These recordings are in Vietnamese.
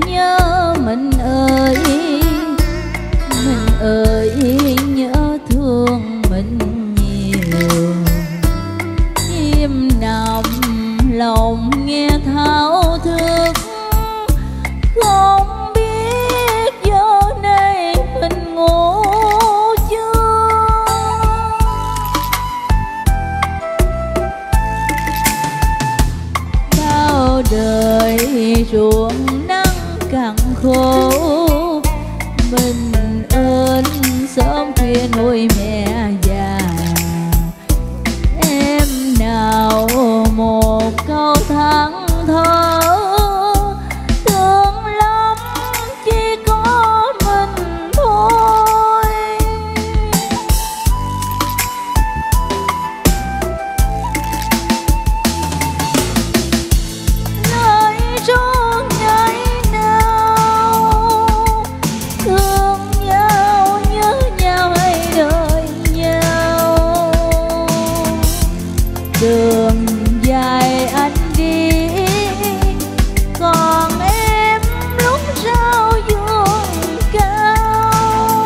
nhớ mình ơi nhớ thương mình nhiều. Chim nằm lòng nghe thao thức, không biết giờ này mình ngủ chưa. Bao đời ruộng nắng cằn khô, mình ơn sớm khuya nuôi mẹ già. Em nào một câu thẳng thơ, thương lắm chỉ có mình thôi. Lời ru ngày nào thương nhau, nhớ nhau hay đợi nhau. Đường dài anh đi, còn em lúc rao vuông cao.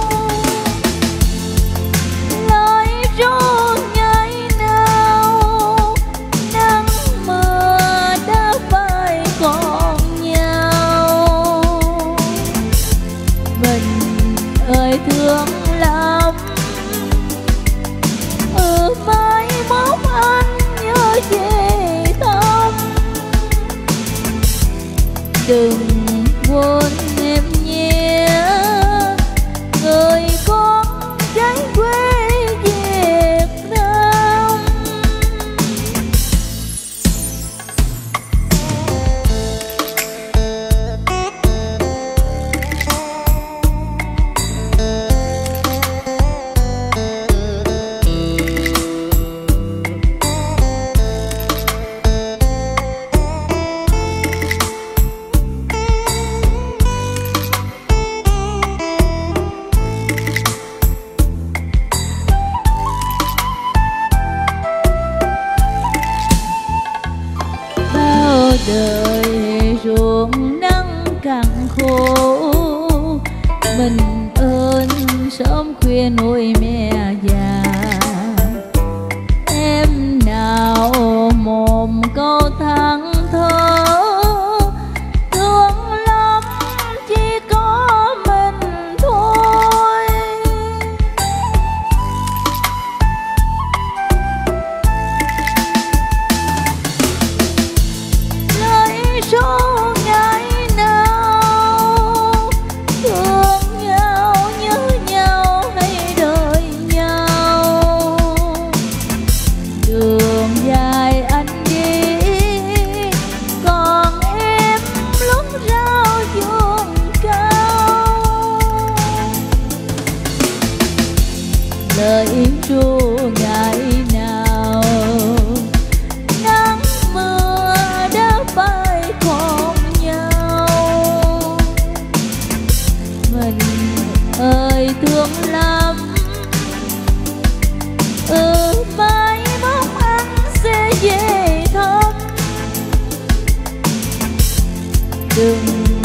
Lời ru ngày nào nắng mưa đã phai còn nhau. Mình ơi thương lắm, mai mốt anh nhớ về thăm. Đừng quên em nhé, người con gái quê Việt Nam. Bao đời ruộng nắng cằn khô, mình ơn sớm khuya nuôi mẹ già. Em nào một câu thẳng thơ, thương lắm chỉ có mình thôi. Lời ru ngày nào thương nhau, nhớ nhau hay đợi nhau. Đường dài anh đi, còn em lúc rao vuông cao. Lời ru ngày nào nắng mưa đã phai còn nhau. Mình ơi thương lắm, mai mốt anh sẽ về thăm. Đừng